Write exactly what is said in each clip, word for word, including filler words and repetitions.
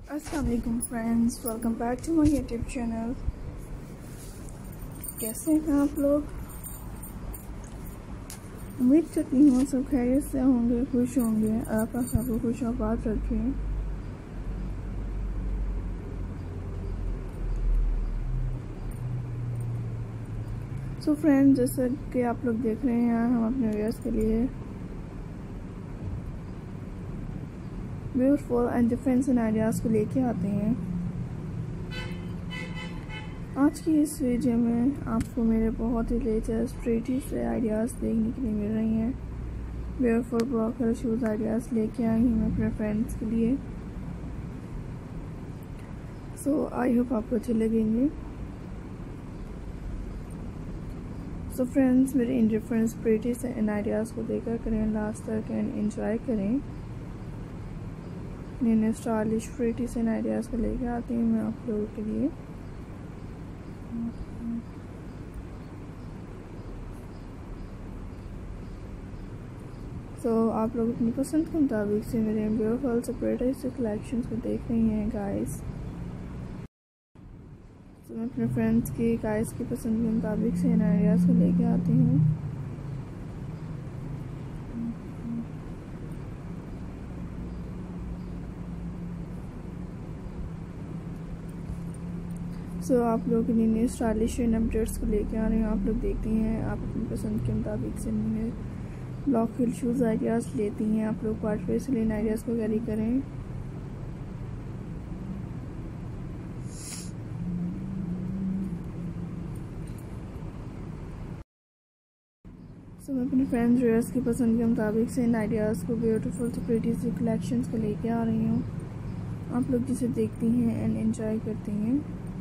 अस्सलाम वालेकुम friends, welcome back to my YouTube channel. कैसे हैं आप लोग? उम्मीद करती हूँ सब खैरियत से होंगे, खुश होंगे। आप सबको खुश आबाद रखें। सो फ्रेंड्स, जैसा कि आप लोग देख रहे हैं, हम अपने व्यूअर्स के लिए ब्यूटीफुल एंड डिफरेंट आइडियाज़ को लेके आते हैं। आज की इस वीडियो में आपको मेरे बहुत ही लेटेस्ट प्रीटी से आइडियाज़ देखने के लिए मिल रही हैं। ब्यूटीफुल ब्रोकर शूज़ आइडियाज़ लेके आई हूँ मैं अपने फ्रेंड्स के लिए। सो आई होप आपको अच्छे लगेंगे। सो फ्रेंड्स, मेरे इन डिफरेंट प्रीटी से इन आइडियाज़ को देखा करें लास्ट तक एंड एंजॉय करें। नए नए स्टाइलिश प्रीटी से आइडियाज़ को लेकर आती हूँ मैं आप लोगों के लिए। तो so, आप लोग अपनी पसंद के मुताबिक से मेरे ब्यूटीफुल से प्रीटी से कलेक्शंस को देख रही हैं गाइस। तो मैं अपने फ्रेंड्स की गाइस की पसंद के मुताबिक से इन आइडियाज़ को लेके आती हूँ। सो so, आप लोग नई नई स्टाइलिश इन अपडेट्स को लेके आ रहे हैं। आप लोग देखती हैं, आप अपनी पसंद के मुताबिक से नए ब्लॉक हिल शूज़ आइडियाज़ लेती हैं। आप लोग पार्ट वेयर से इन आइडियाज़ को कैरी करें। सो so, मैं अपने फ्रेंड्स व्यूअर्स की पसंद के मुताबिक से इन आइडियाज़ को ब्यूटीफुल से प्रीटी सी कलेक्शंस को लेके आ रही हूँ। आप लोग जिसे देखती हैं एंड एंजॉय करती हैं।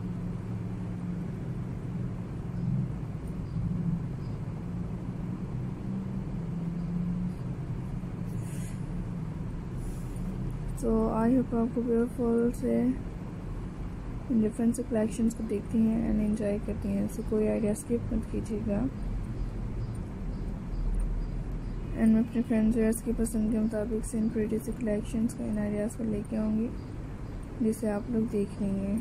तो आई होप आपको ब्यूटीफुल से डिफरेंट से कलेक्शंस को देखती हैं एंड एंजॉय करती हैं। सो कोई आइडिया स्किप मत कीजिएगा। एंड मैं अपने फ्रेंड्स व्यूअर्स की पसंद के मुताबिक से इन प्रीटी से कलेक्शंस को इन आइडियाज़ को लेके आऊँगी जिसे आप लोग देख लेंगे।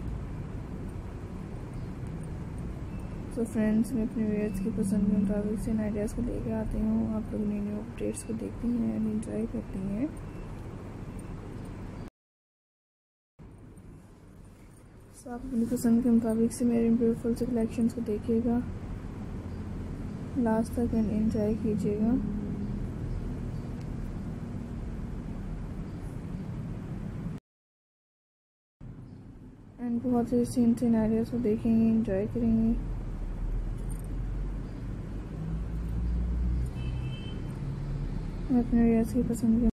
सो फ्रेंड्स, मैं अपने व्यूअर्स की पसंद के मुताबिक से इन आइडियाज़ को लेके आती हूँ। आप लोग नई नई अपडेट्स को देखती हैं एंड एंजॉय करती हैं। सो आप अपनी पसंद के मुताबिक से मेरे ब्यूटीफुल से कलेक्शंस को देखिएगा लास्ट तक एंड एंजॉय कीजिएगा। एंड बहुत ही सीन सीन आइडियाज़ को देखेंगे, एंजॉय करेंगे। मैं अपने व्यूअर्स की पसंद के